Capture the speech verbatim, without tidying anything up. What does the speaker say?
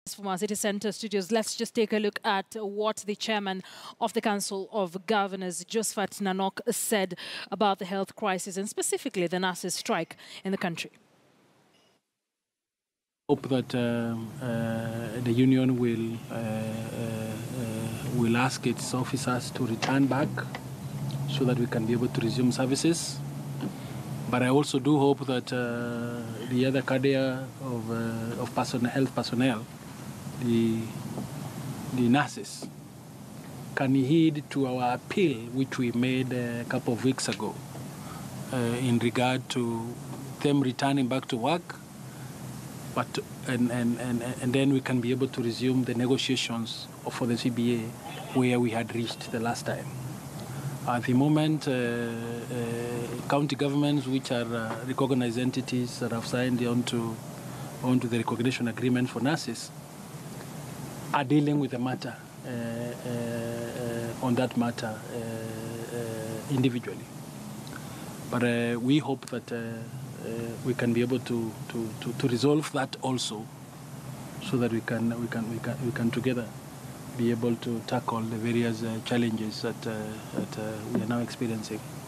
From our City Centre studios, let's just take a look at what the chairman of the Council of Governors, Josephat Nanok, said about the health crisis and specifically the nurses' strike in the country. Hope that uh, uh, the union will uh, uh, will ask its officers to return back so that we can be able to resume services. But I also do hope that uh, the other cadre of, uh, of person, health personnel, the, the nurses, can heed to our appeal, which we made a couple of weeks ago, uh, in regard to them returning back to work, but and, and, and, and then we can be able to resume the negotiations for the C B A where we had reached the last time. At the moment, uh, uh, county governments, which are uh, recognized entities that have signed onto, onto the recognition agreement for nurses, are dealing with the matter, uh, uh, uh, on that matter uh, uh, individually. But uh, we hope that uh, uh, we can be able to, to, to, to resolve that also, so that we can, we can, we can, we can together be able to tackle the various uh, challenges that, uh, that uh, we are now experiencing.